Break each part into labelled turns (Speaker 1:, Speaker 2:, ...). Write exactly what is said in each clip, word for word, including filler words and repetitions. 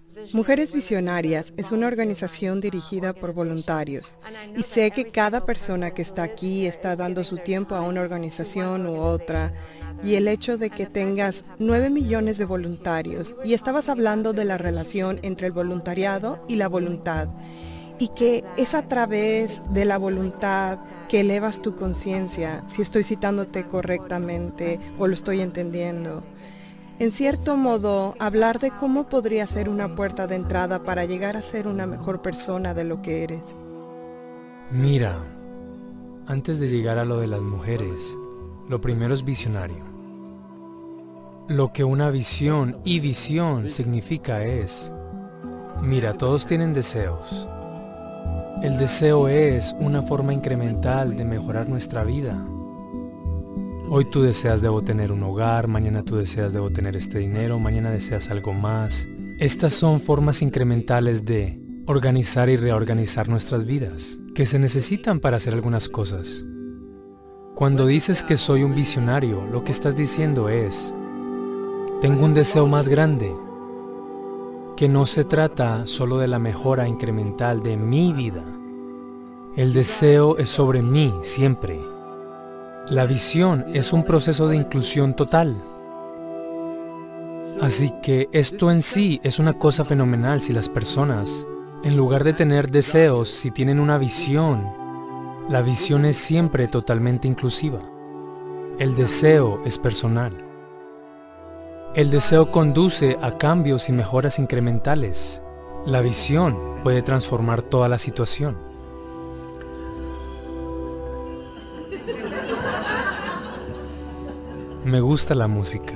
Speaker 1: Mujeres Visionarias es una organización dirigida por voluntarios y sé que cada persona que está aquí está dando su tiempo a una organización u otra, y el hecho de que tengas nueve millones de voluntarios, y estabas hablando de la relación entre el voluntariado y la voluntad, y que es a través de la voluntad que elevas tu conciencia, si estoy citándote correctamente o lo estoy entendiendo. En cierto modo, hablar de cómo podría ser una puerta de entrada para llegar a ser una mejor persona de lo que eres.
Speaker 2: Mira, antes de llegar a lo de las mujeres, lo primero es visionario. Lo que una visión y visión significa es, mira, todos tienen deseos. El deseo es una forma incremental de mejorar nuestra vida. Hoy tú deseas debo tener un hogar, mañana tú deseas debo tener este dinero, mañana deseas algo más. Estas son formas incrementales de organizar y reorganizar nuestras vidas, que se necesitan para hacer algunas cosas. Cuando dices que soy un visionario, lo que estás diciendo es, tengo un deseo más grande, que no se trata solo de la mejora incremental de mi vida. El deseo es sobre mí siempre. La visión es un proceso de inclusión total. Así que esto en sí es una cosa fenomenal si las personas, en lugar de tener deseos, si tienen una visión, la visión es siempre totalmente inclusiva. El deseo es personal. El deseo conduce a cambios y mejoras incrementales. La visión puede transformar toda la situación. Me gusta la música.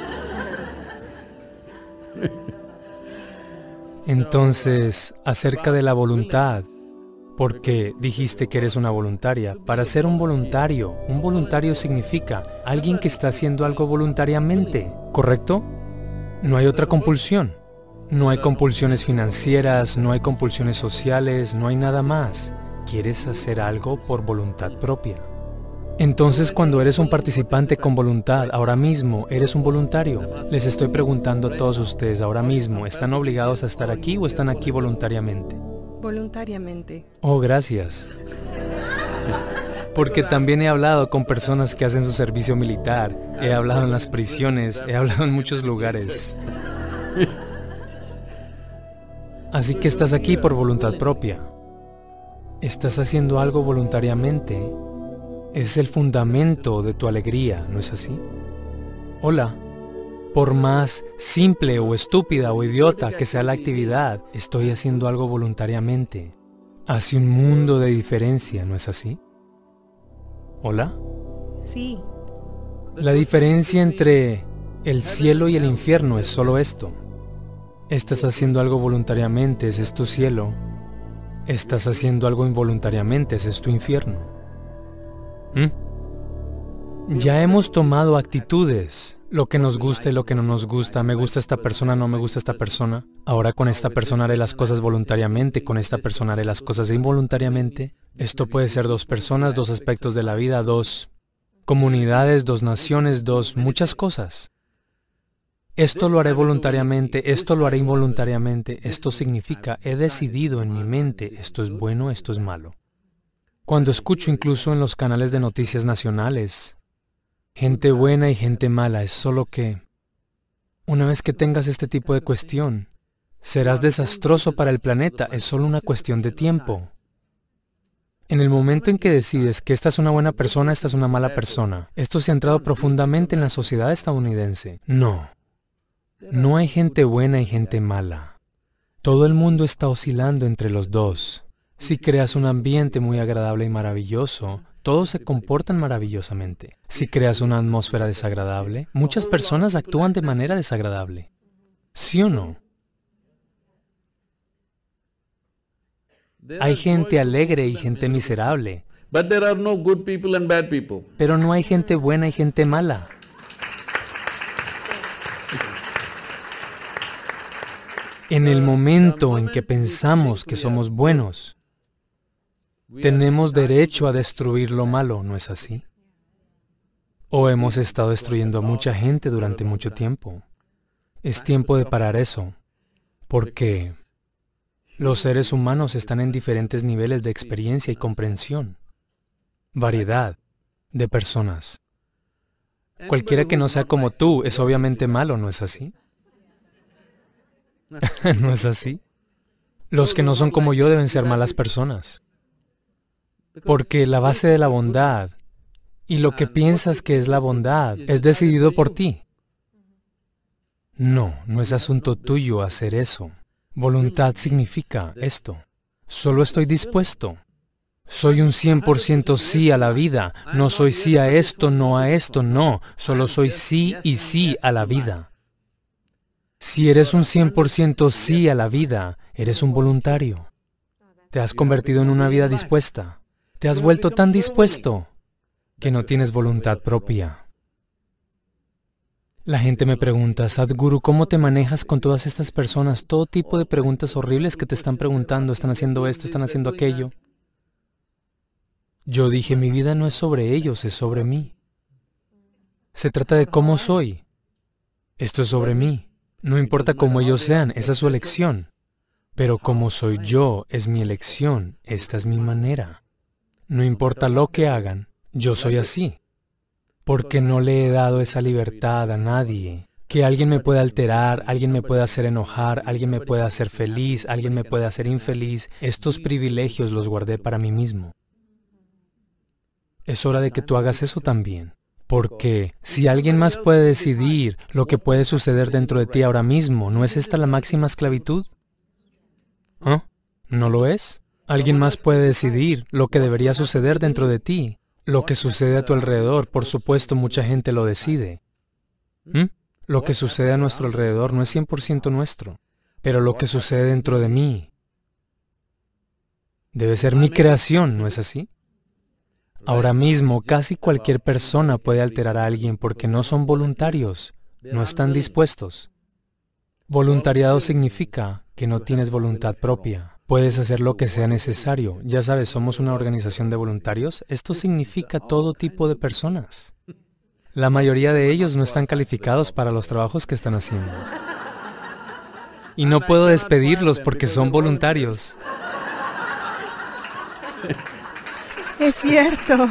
Speaker 2: Entonces, acerca de la voluntad, porque dijiste que eres una voluntaria. Para ser un voluntario, un voluntario significa alguien que está haciendo algo voluntariamente, ¿correcto? No hay otra compulsión. No hay compulsiones financieras, no hay compulsiones sociales, no hay nada más. Quieres hacer algo por voluntad propia. Entonces, cuando eres un participante con voluntad, ahora mismo eres un voluntario. Les estoy preguntando a todos ustedes ahora mismo, ¿están obligados a estar aquí o están aquí voluntariamente?
Speaker 1: Voluntariamente.
Speaker 2: Oh, gracias. Porque también he hablado con personas que hacen su servicio militar, he hablado en las prisiones, he hablado en muchos lugares. Así que estás aquí por voluntad propia. Estás haciendo algo voluntariamente. Es el fundamento de tu alegría, ¿no es así? Hola. Por más simple o estúpida o idiota que sea la actividad, estoy haciendo algo voluntariamente. Hace un mundo de diferencia, ¿no es así? ¿Hola?
Speaker 1: Sí.
Speaker 2: La diferencia entre el cielo y el infierno es solo esto. Estás haciendo algo voluntariamente, ese es tu cielo. Estás haciendo algo involuntariamente, ese es tu infierno. ¿Mm? Ya hemos tomado actitudes, lo que nos gusta y lo que no nos gusta, me gusta esta persona, no me gusta esta persona. Ahora con esta persona haré las cosas voluntariamente, con esta persona haré las cosas involuntariamente. Esto puede ser dos personas, dos aspectos de la vida, dos comunidades, dos naciones, dos muchas cosas. Esto lo haré voluntariamente, esto lo haré involuntariamente. Esto significa, he decidido en mi mente, esto es bueno, esto es malo. Cuando escucho incluso en los canales de noticias nacionales, gente buena y gente mala, es solo que, una vez que tengas este tipo de cuestión, serás desastroso para el planeta, es solo una cuestión de tiempo. En el momento en que decides que esta es una buena persona, esta es una mala persona, esto se ha entrado profundamente en la sociedad estadounidense. No, no hay gente buena y gente mala. Todo el mundo está oscilando entre los dos. Si creas un ambiente muy agradable y maravilloso, todos se comportan maravillosamente. Si creas una atmósfera desagradable, muchas personas actúan de manera desagradable. ¿Sí o no? Hay gente alegre y gente miserable. Pero no hay gente buena y gente mala. En el momento en que pensamos que somos buenos, tenemos derecho a destruir lo malo, ¿no es así? O hemos estado destruyendo a mucha gente durante mucho tiempo. Es tiempo de parar eso. Porque los seres humanos están en diferentes niveles de experiencia y comprensión. Variedad de personas. Cualquiera que no sea como tú es obviamente malo, ¿no es así? ¿No es así? Los que no son como yo deben ser malas personas. Porque la base de la bondad y lo que piensas que es la bondad es decidido por ti. No, no es asunto tuyo hacer eso. Voluntad significa esto. Solo estoy dispuesto. Soy un cien por ciento sí a la vida. No soy sí a esto, no a esto, no. Solo soy sí y sí a la vida. Si eres un cien por ciento sí a la vida, eres un voluntario. Te has convertido en una vida dispuesta. Te has vuelto tan dispuesto que no tienes voluntad propia. La gente me pregunta, Sadhguru, ¿cómo te manejas con todas estas personas? Todo tipo de preguntas horribles que te están preguntando, están haciendo esto, están haciendo aquello. Yo dije, mi vida no es sobre ellos, es sobre mí. Se trata de cómo soy. Esto es sobre mí. No importa cómo ellos sean, esa es su elección. Pero como soy yo, es mi elección, esta es mi manera. No importa lo que hagan, yo soy así. Porque no le he dado esa libertad a nadie. Que alguien me pueda alterar, alguien me pueda hacer enojar, alguien me pueda hacer feliz, alguien me pueda hacer infeliz. Estos privilegios los guardé para mí mismo. Es hora de que tú hagas eso también. Porque si alguien más puede decidir lo que puede suceder dentro de ti ahora mismo, ¿no es esta la máxima esclavitud? ¿Ah? ¿No lo es? Alguien más puede decidir lo que debería suceder dentro de ti. Lo que sucede a tu alrededor, por supuesto, mucha gente lo decide. ¿Mm? Lo que sucede a nuestro alrededor no es cien por ciento nuestro, pero lo que sucede dentro de mí debe ser mi creación, ¿no es así? Ahora mismo, casi cualquier persona puede alterar a alguien porque no son voluntarios, no están dispuestos. Voluntariado significa que no tienes voluntad propia. Puedes hacer lo que sea necesario. Ya sabes, somos una organización de voluntarios. Esto significa todo tipo de personas. La mayoría de ellos no están calificados para los trabajos que están haciendo. Y no puedo despedirlos porque son voluntarios.
Speaker 1: Es cierto.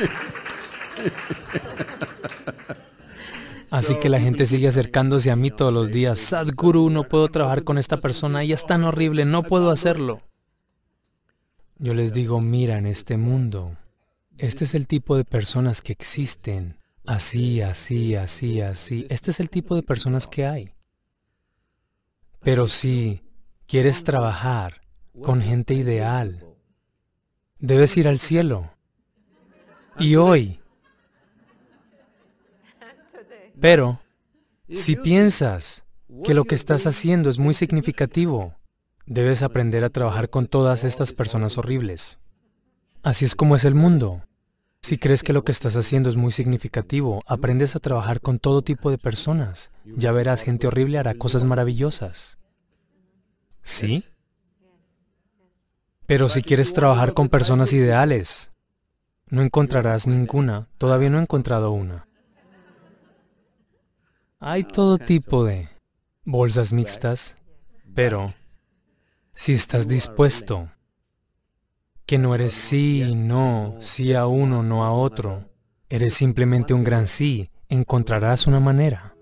Speaker 2: Así que la gente sigue acercándose a mí todos los días. Sadhguru, no puedo trabajar con esta persona, ella es tan horrible, no puedo hacerlo. Yo les digo, mira, en este mundo, este es el tipo de personas que existen. Así, así, así, así. Este es el tipo de personas que hay. Pero si quieres trabajar con gente ideal, debes ir al cielo. Y hoy, pero, si piensas que lo que estás haciendo es muy significativo, debes aprender a trabajar con todas estas personas horribles. Así es como es el mundo. Si crees que lo que estás haciendo es muy significativo, aprendes a trabajar con todo tipo de personas. Ya verás, gente horrible hará cosas maravillosas. ¿Sí? Pero si quieres trabajar con personas ideales, no encontrarás ninguna. Todavía no he encontrado una. Hay todo tipo de bolsas mixtas, pero si estás dispuesto, que no eres sí y no, sí a uno, no a otro, eres simplemente un gran sí, encontrarás una manera.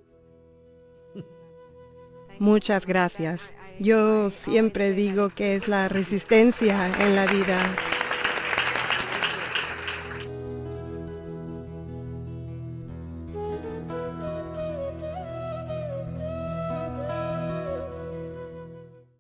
Speaker 1: Muchas gracias. Yo siempre digo que es la resistencia en la vida.